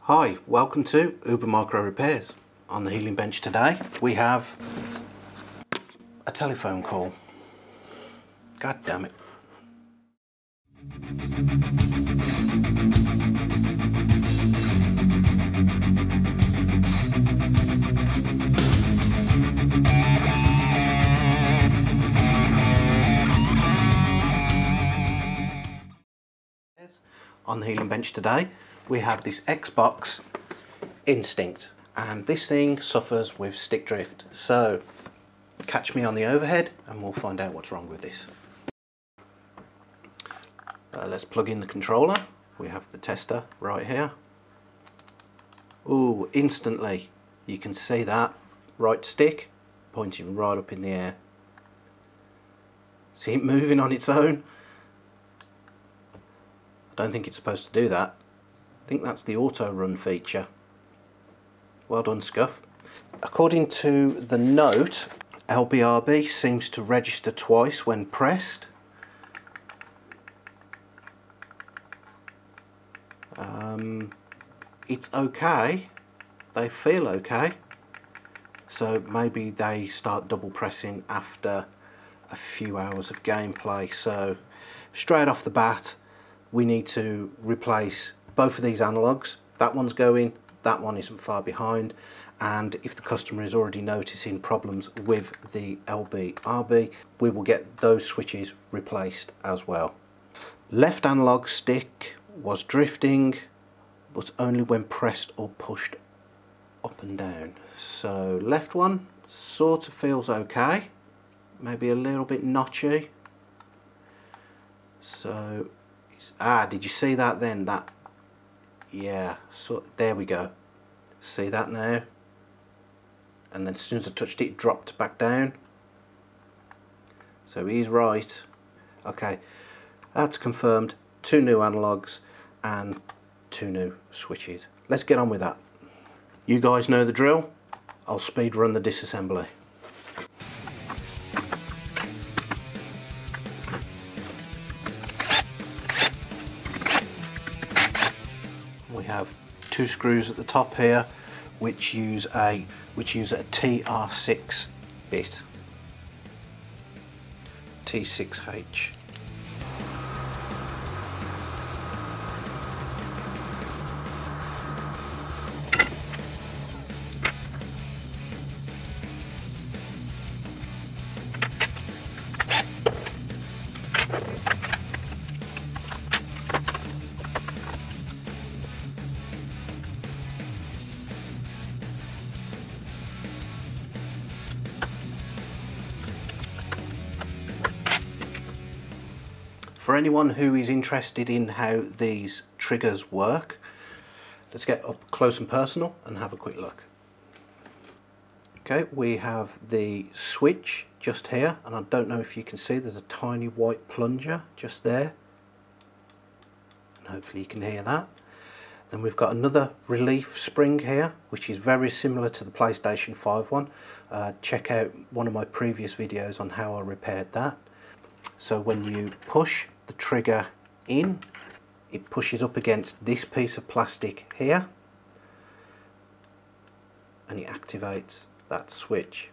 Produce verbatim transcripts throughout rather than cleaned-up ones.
Hi, welcome to Uber Micro Repairs. On the healing bench today we have a telephone call. God damn it. On the healing bench today we have this Xbox Instinct, and this thing suffers with stick drift, so catch me on the overhead and we'll find out what's wrong with this. Uh, let's plug in the controller. We have the tester right here. Ooh, instantly you can see that right stick pointing right up in the air. See it moving on its own? I don't think it's supposed to do that. I think that's the auto run feature. Well done, SCUF. According to the note, L B R B seems to register twice when pressed. Um, it's okay, they feel okay, so maybe they start double pressing after a few hours of gameplay. So straight off the bat we need to replace both of these analogues. That one's going, that one isn't far behind, and if the customer is already noticing problems with the L B R B, we will get those switches replaced as well. Left analog stick was drifting, but only when pressed or pushed up and down. So left one sort of feels okay, maybe a little bit notchy. So ah, did you see that then? That, yeah, so there we go. See that now? And then as soon as I touched it, it dropped back down. So he's right. Okay, that's confirmed. Two new analogues and two new switches. Let's get on with that. You guys know the drill. I'll speed run the disassembly. We have two screws at the top here, which use a which use a T R six bit, T six H. For anyone who is interested in how these triggers work, let's get up close and personal and have a quick look. Okay, we have the switch just here, and I don't know if you can see there's a tiny white plunger just there, and hopefully you can hear that. Then we've got another relief spring here, which is very similar to the PlayStation five one. Uh, check out one of my previous videos on how I repaired that. So when you push the trigger in, it pushes up against this piece of plastic here and it activates that switch.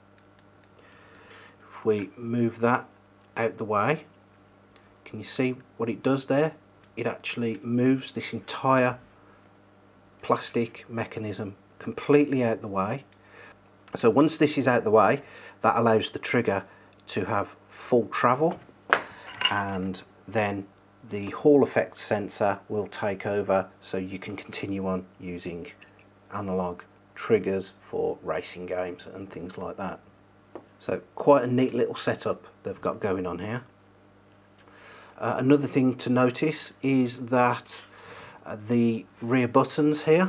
If we move that out the way, can you see what it does there? It actually moves this entire plastic mechanism completely out the way. So once this is out the way, that allows the trigger to have full travel, and then the Hall effect sensor will take over, so you can continue on using analog triggers for racing games and things like that. So quite a neat little setup they've got going on here. Uh, another thing to notice is that uh, the rear buttons here,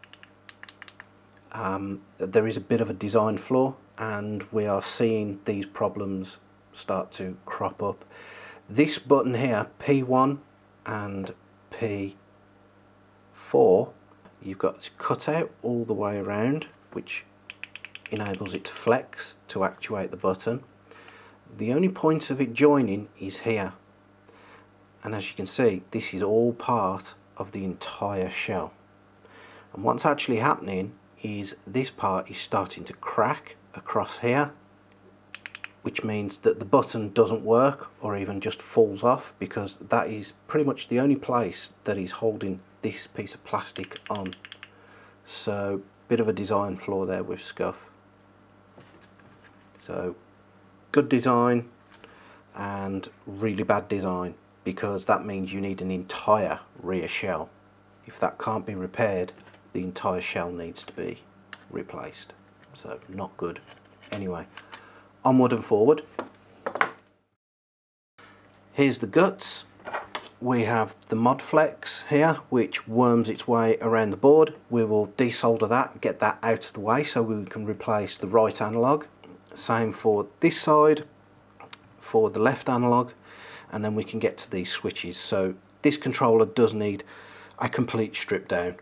um, there is a bit of a design flaw, and we are seeing these problems start to crop up. This button here, P one and P four, you've got this cutout all the way around, which enables it to flex to actuate the button. The only point of it joining is here, and as you can see, this is all part of the entire shell. And what's actually happening is this part is starting to crack across here, which means that the button doesn't work or even just falls off, because that is pretty much the only place that is holding this piece of plastic on. So bit of a design flaw there with SCUF. So good design and really bad design, because that means you need an entire rear shell. If that can't be repaired, the entire shell needs to be replaced. So not good. Anyway, onward and forward. Here's the guts. We have the mod flex here, which worms its way around the board. We will desolder that, get that out of the way so we can replace the right analog. Same for this side, for the left analog, and then we can get to these switches. So this controller does need a complete strip down.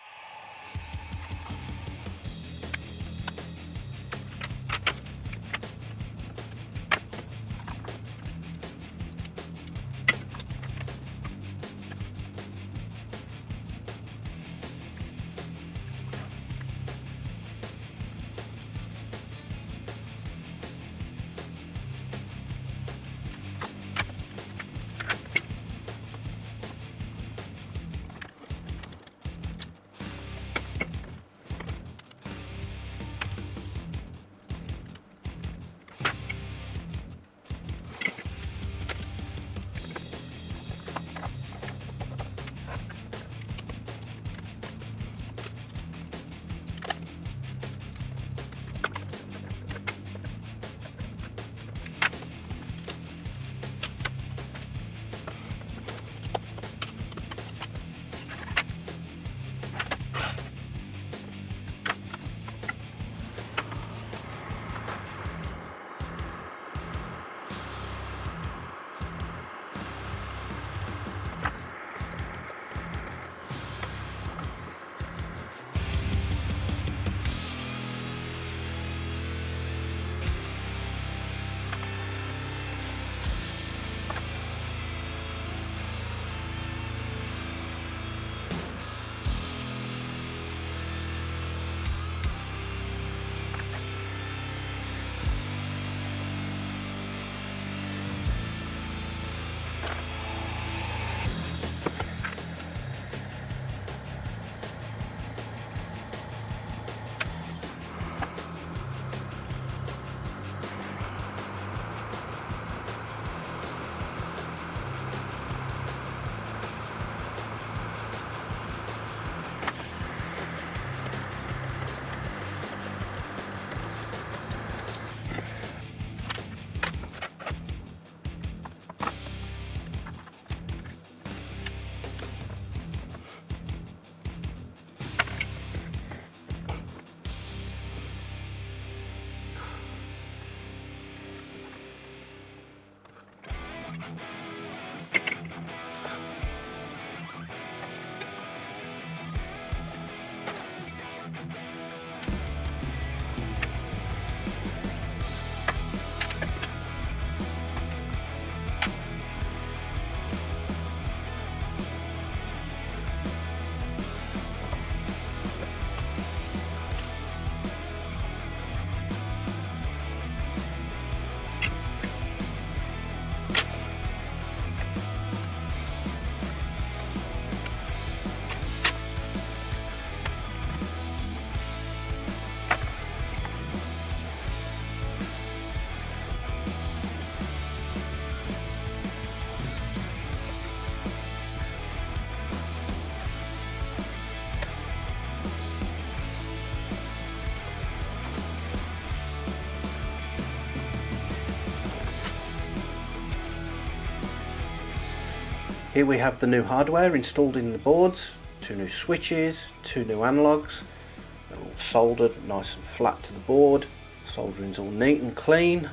Here we have the new hardware installed in the boards, two new switches, two new analogs. They're all soldered nice and flat to the board. Soldering's all neat and clean,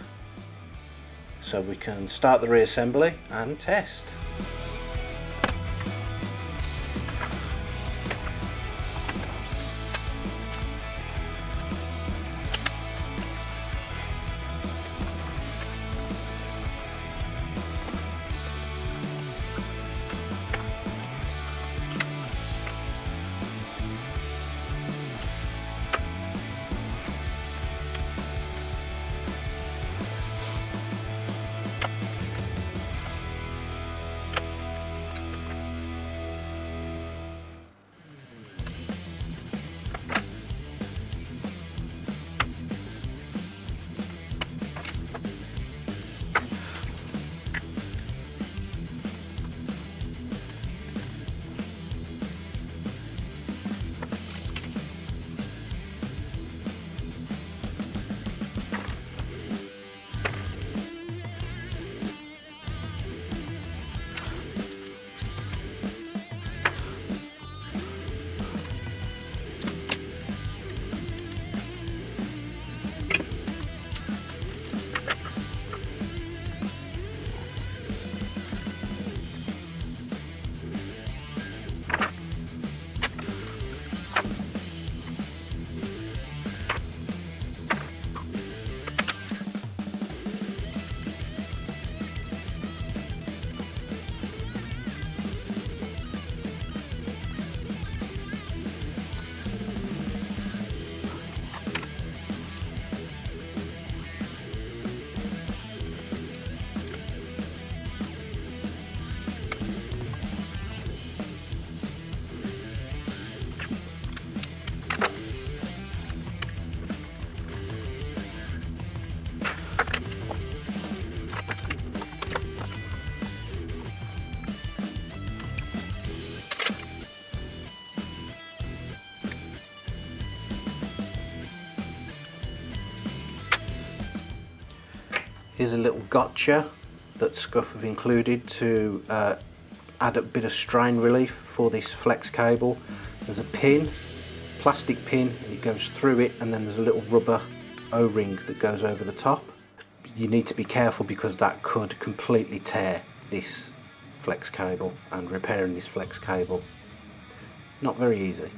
so we can start the reassembly and test. Here's a little gotcha that SCUF have included to uh, add a bit of strain relief for this flex cable. There's a pin, plastic pin, and it goes through it, and then there's a little rubber O-ring that goes over the top. You need to be careful because that could completely tear this flex cable, and repairing this flex cable, not very easy.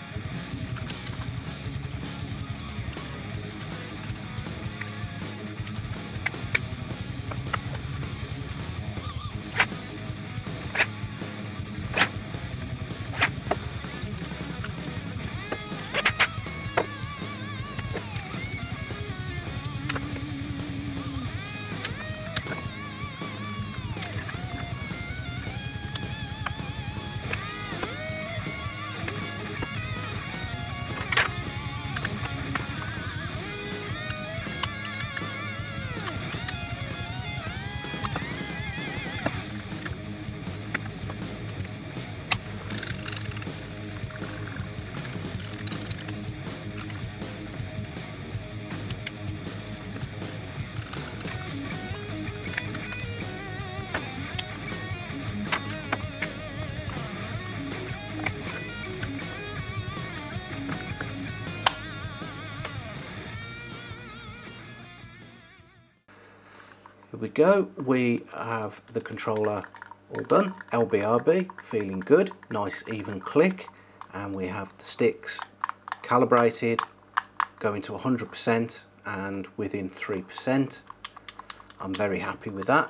Here we go, we have the controller all done, L B R B, feeling good, nice even click, and we have the sticks calibrated, going to one hundred percent and within three percent. I'm very happy with that.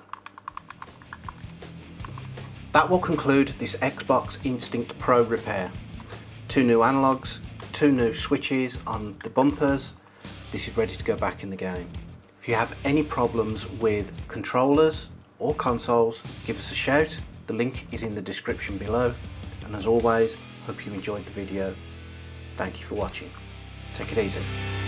That will conclude this Xbox Instinct Pro repair. Two new analogues, two new switches on the bumpers. This is ready to go back in the game. If you have any problems with controllers or consoles, give us a shout. The link is in the description below. And as always, hope you enjoyed the video. Thank you for watching. Take it easy.